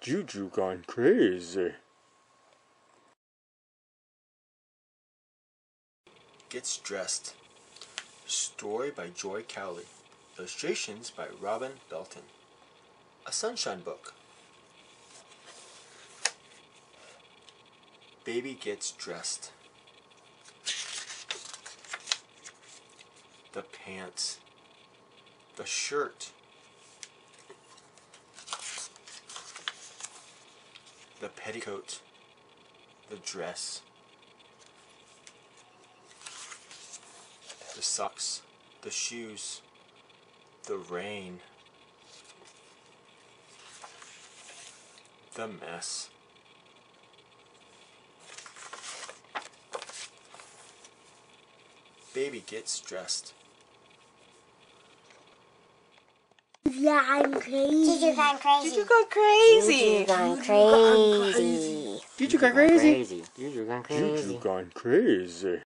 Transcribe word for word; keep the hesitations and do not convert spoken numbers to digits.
Juju gone crazy. Gets dressed. Story by Joy Cowley. Illustrations by Robyn, Belton. A sunshine book. Baby gets dressed. The pants. The shirt. The petticoat. The dress. The socks. The shoes. The rain. The mess. Baby gets dressed. Yeah, I'm crazy. Juju gone crazy. Juju gone crazy. Juju gone crazy. Juju gone crazy. Juju gone crazy. Juju gone crazy. Juju gone crazy.